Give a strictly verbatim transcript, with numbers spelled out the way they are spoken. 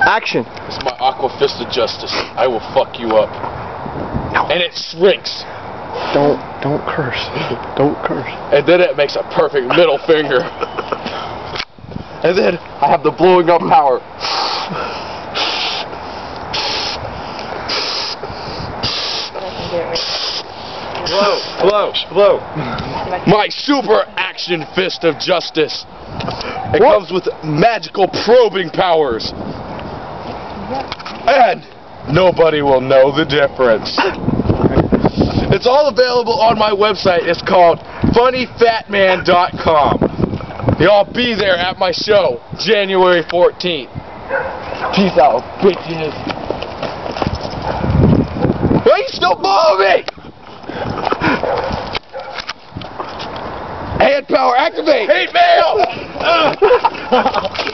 Action. It's my Aqua Fist of Justice. I will fuck you up. No. And it shrinks. Don't, don't curse. Don't curse. And then it makes a perfect middle finger. And then I have the blowing up power. Blow, blow, blow. My super action fist of justice. It What? comes with magical probing powers. And nobody will know the difference. It's all available on my website. It's called funny fat man dot com. Y'all be there at my show, January fourteenth. Peace out, bitches. Why you still following me? Hand power activate! Hate mail!